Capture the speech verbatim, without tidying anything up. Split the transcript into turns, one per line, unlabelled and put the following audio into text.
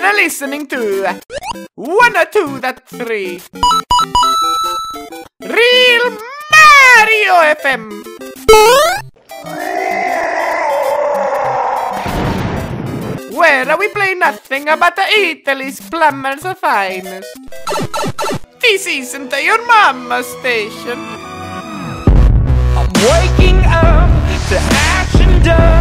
are listening to one or two that three. Real Mario F M. Where we play nothing but Italy's plumbers are finest. This isn't your mama's station.
I'm waking up to action done.